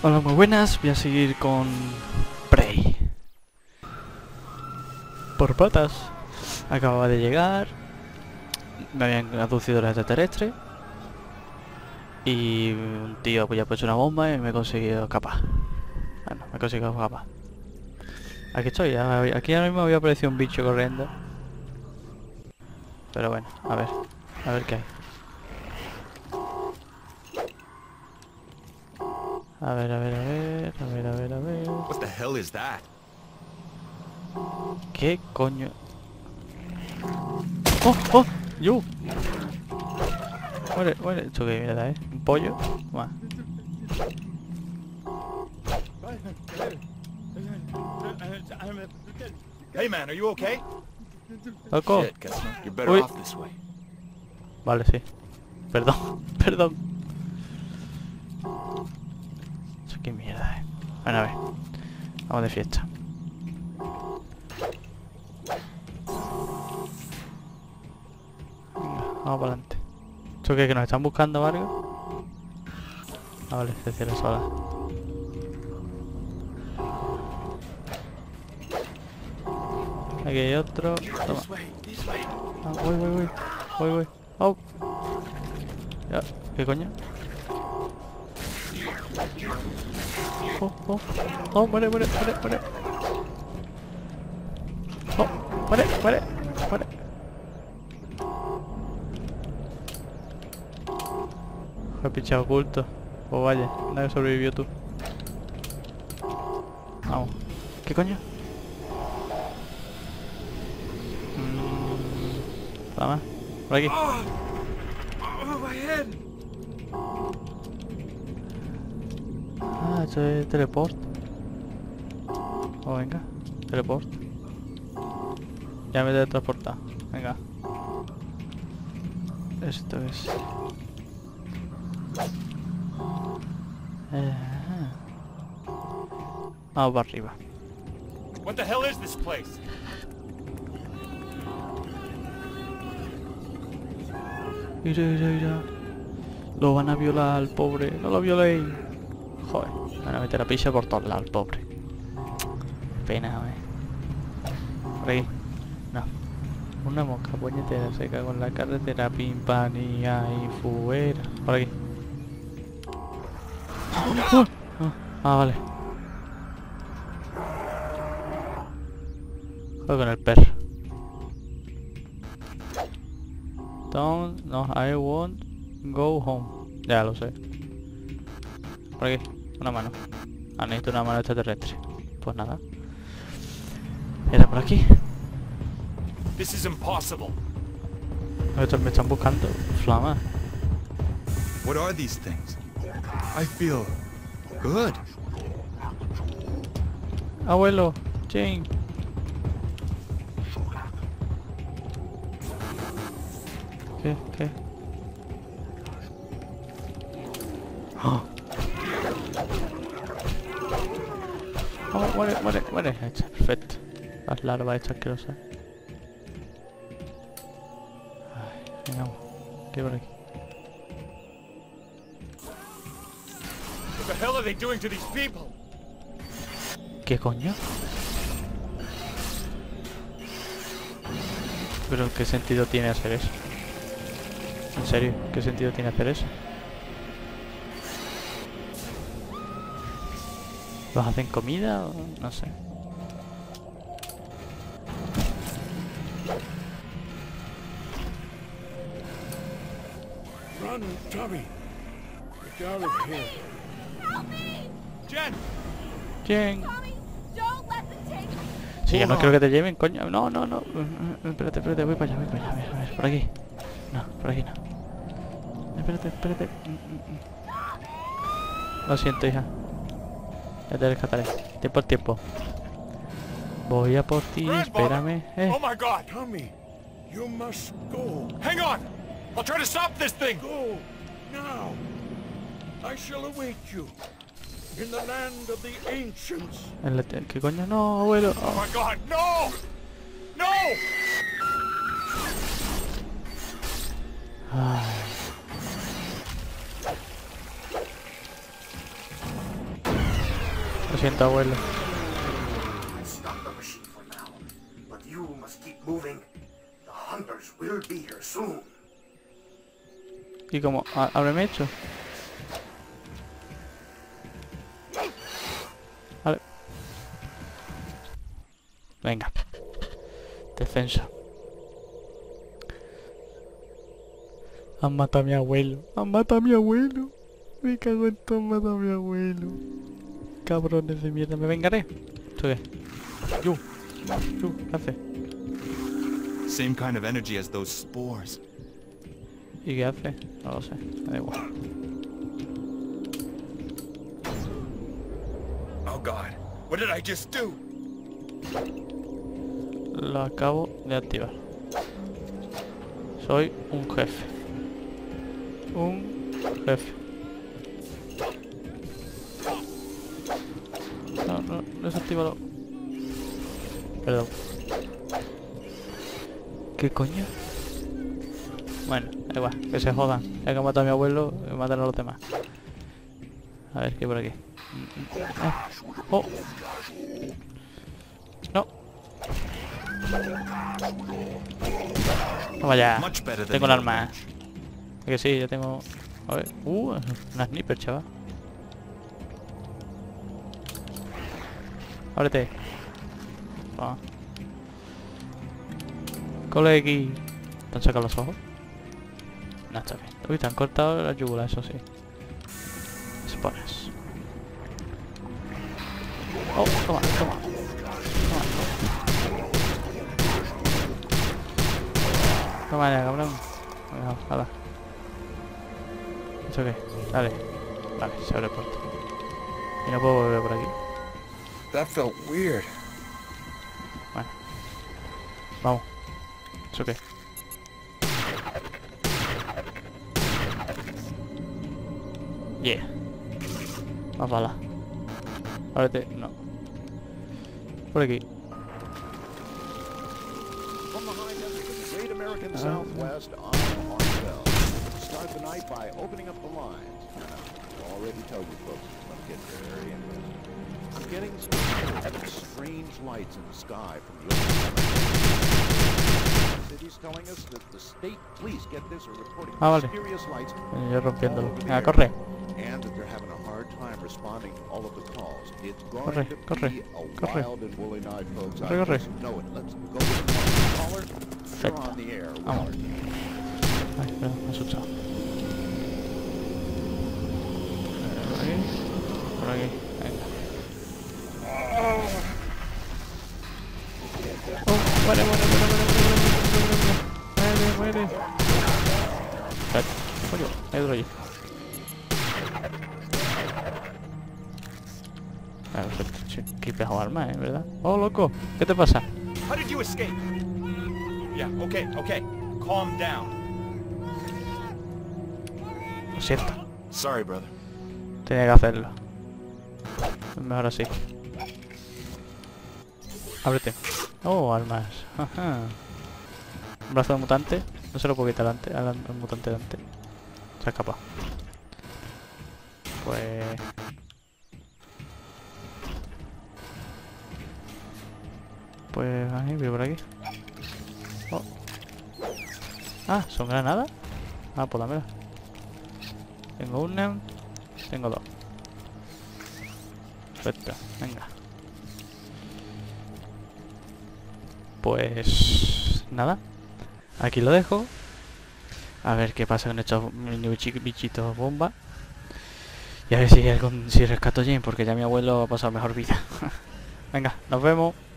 Hola, muy buenas. Voy a seguir con Prey. Por patas. Acababa de llegar. Me habían aducido los extraterrestres. Y un tío pues ya puesto una bomba y me he conseguido escapar. Bueno, me he conseguido escapar. Aquí estoy. Aquí ahora mismo había aparecido un bicho corriendo. Pero bueno, a ver. A ver qué hay. A ver, a ver, a ver. A ver, a ver, a ver. What the hell is that? ¿Qué coño? ¡Oh! ¡Oh! ¡Yo! Muere, muere. ¿Esto qué mierda es? ¿Un pollo? Más. Hey man, are you okay? ¡Loco! Shit, guess not. You're better Uy. off this way. Vale, sí. Perdón, perdón. Eso qué mierda es. Bueno, a ver. Vamos de fiesta. Venga, vamos para adelante. ¿Esto qué? ¿Que nos están buscando o algo? Ah, vale, se cierra sola. Aquí hay otro. Toma. This way, this way. Ah, voy, voy, voy. Voy, voy. Oh. Ya, ¿qué coño? Oh, oh. Oh, muere, muere, muere, muere. Oh, muere, muere, muere. He pinchado oculto. Pues vaya, nadie sobrevivió tú. Vamos. ¿Qué coño? Nada más. Por aquí. Oh, my head. Ah, esto es teleport. Oh, venga. Teleport. Ya me he teletransportado. Venga. Esto es... Vamos para arriba. What the hell is this place? Mira, mira, mira. Lo van a violar al pobre. No lo violéis. Joder. Van a meter a picha por todos lados, el pobre. Pena, Por aquí. No. Una mosca puñetera se cago en la carretera. Pim, pam y ahí fuera. Por aquí. Ah, vale. Juego con el perro. Don't, no, I won't go home. Ya lo sé. Por aquí, una mano. Ah, necesito una mano extraterrestre. Pues nada. Era por aquí. This is impossible. Me están buscando. Flama. What are these things? I feel good. Abuelo, Jane. ¿Qué? ¿Qué? ¡Oh! Oh, muere, muere, muere. Hecha, perfecto. Las larvas hechas asquerosas. Ay, venga, ¿qué hay por aquí? What the hell are they doing to these people? ¿Qué coño? Pero ¿qué sentido tiene hacer eso? ¿En serio? ¿Qué sentido tiene hacer eso? ¿Los hacen comida o no sé? Run, Tommy. Get out of here. Help me! Jen! ¿Quién? Tommy, don't let them take me. Si yo no quiero que te lleven, coño. No, no, no. Espérate, espérate, voy para allá, voy para allá. A ver, por aquí. No, por aquí no. Espérate, espérate. Lo siento, hija. Ya te rescataré. Tiempo al tiempo. Voy a por ti, espérame. Oh my god! Tommy, you must go. Hang on! I'll try to stop this thing! Go now. I shall await you in the land of the ancients. ¿Qué coño? No, abuelo. Oh my god, no! No! Ay. Lo siento, abuelo. I've stopped the machine for now, but you must keep moving. The hunters will be here soon. ¿Y cómo? ¿Ábreme hecho? Vale. Venga. Defensa. Han matado a mi abuelo. Han matado a mi abuelo. Me cago en todo, han matado a mi abuelo. Cabrones de mierda. ¿Me vengaré? ¿Esto qué? ¿Qué hace? Same kind of energy as those spores. ¿Y qué hace? No lo sé. Me da igual. Oh God, what did I just do? Lo acabo de activar. Soy un jefe. Un jefe. No, desactívalo. Perdón. ¿Qué coño? Bueno, da igual, que se jodan. Ya que han matado a mi abuelo, matan a los demás. A ver, ¿qué hay por aquí? Oh. No. Toma ya. Much better than Tengo el the arma. orange. Que sí, ya tengo... A ver. Una sniper, chaval. Ábrete. Toma. Colegi. ¿Te han sacado los ojos? No, está bien. Uy, te han cortado la yugular, eso sí. Spones. Oh, toma. Toma ya, cabrón. Venga, hala. ¿Esto qué? Dale. Vale, se abre el puerto. Y no puedo volver por aquí. That felt weird. Bueno. Vamos. ¿Eso qué? Yeah. Más balas. Ábrete. No. Por aquí. From the high desert of the great American Southwest, I'm Marcel. Start the night by opening up the lines. I'll already tell you folks it's going to get very interesting. I'm getting some strange lights in the sky from the open city's telling us that the state police, get this, are reporting Vale. mysterious lights Yo rompiéndolo. all over the Venga, area, corre. and that they're having a hard time responding to all of the calls. It's going Corre, to corre, be a corre. wild and woolly night, folks. Corre, I corre. just know it. Let's go with the caller. You're Perfecto. on the air. Vamos. Ay, espera, me he asustado. Por aquí. Por aquí. Venga. Oh, muere. Muere. Espérate. Coño, hay otro allí. Claro, qué pedazo de arma, ¿verdad? Oh, loco. ¿Qué te pasa? How did you escape? Yeah, okay. Calm down. Lo siento. Sorry, brother. Tenía que hacerlo. Es mejor así. Ábrete. Oh, armas. Ajá. Un brazo de mutante. No se lo puedo quitar al mutante de antes. Se ha escapado. Pues... Pues... ahí, voy por aquí. Oh. Ah, ¿son granadas? Ah, pues dámela. Tengo una... Tengo dos. Perfecto, venga. Pues... nada. Aquí lo dejo. A ver qué pasa con estos bichitos bomba. Y a ver si rescato a Jane, porque ya mi abuelo ha pasado mejor vida. Venga, nos vemos.